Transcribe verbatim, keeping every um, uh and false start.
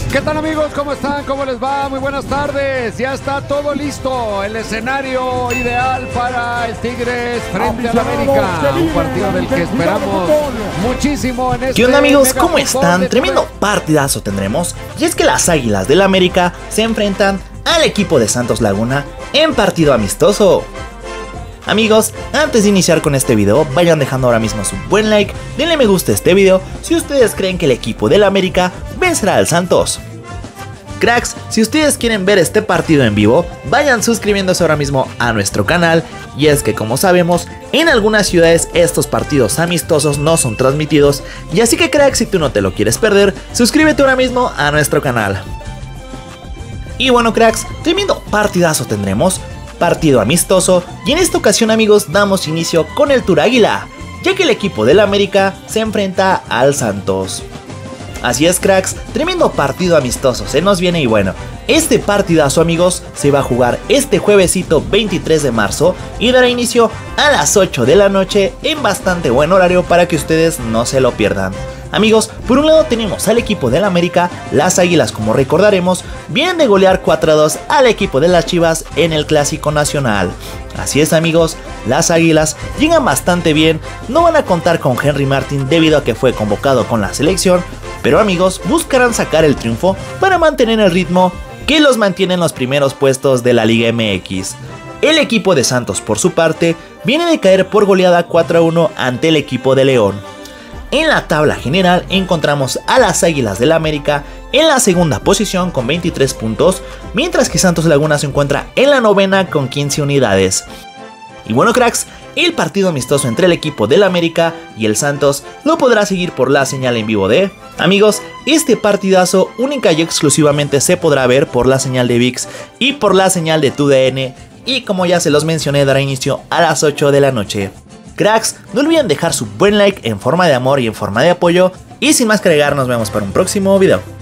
¿Qué tal amigos? ¿Cómo están? ¿Cómo les va? Muy buenas tardes. Ya está todo listo. El escenario ideal para el Tigres frente al América. Un partido del que esperamos muchísimo en este... ¿Qué onda amigos? ¿Cómo están? Tremendo partidazo tendremos. Y es que las Águilas del América se enfrentan al equipo de Santos Laguna en partido amistoso. Amigos, antes de iniciar con este video, vayan dejando ahora mismo su buen like, denle me gusta a este video si ustedes creen que el equipo del América vencerá al Santos. Cracks, si ustedes quieren ver este partido en vivo, vayan suscribiéndose ahora mismo a nuestro canal. Y es que como sabemos, en algunas ciudades estos partidos amistosos no son transmitidos. Y así que cracks, si tú no te lo quieres perder, suscríbete ahora mismo a nuestro canal. Y bueno cracks, tremendo partidazo tendremos. Partido amistoso, y en esta ocasión amigos damos inicio con el Tour Águila, ya que el equipo del América se enfrenta al Santos. Así es cracks, tremendo partido amistoso se nos viene y bueno, este partidazo amigos se va a jugar este juevesito veintitrés de marzo y dará inicio a las ocho de la noche en bastante buen horario para que ustedes no se lo pierdan. Amigos, por un lado tenemos al equipo del América, las Águilas como recordaremos, vienen de golear cuatro a dos al equipo de las Chivas en el Clásico Nacional. Así es amigos, las Águilas llegan bastante bien, no van a contar con Henry Martin debido a que fue convocado con la selección, pero amigos buscarán sacar el triunfo para mantener el ritmo que los mantiene en los primeros puestos de la Liga M X. El equipo de Santos por su parte viene de caer por goleada cuatro a uno ante el equipo de León. En la tabla general encontramos a las Águilas del América en la segunda posición con veintitrés puntos, mientras que Santos Laguna se encuentra en la novena con quince unidades. Y bueno cracks, el partido amistoso entre el equipo del América y el Santos lo podrá seguir por la señal en vivo de... Amigos, este partidazo única y exclusivamente se podrá ver por la señal de ViX y por la señal de Tu D N, y como ya se los mencioné dará inicio a las ocho de la noche. Cracks, no olviden dejar su buen like en forma de amor y en forma de apoyo. Y sin más que agregar, nos vemos para un próximo video.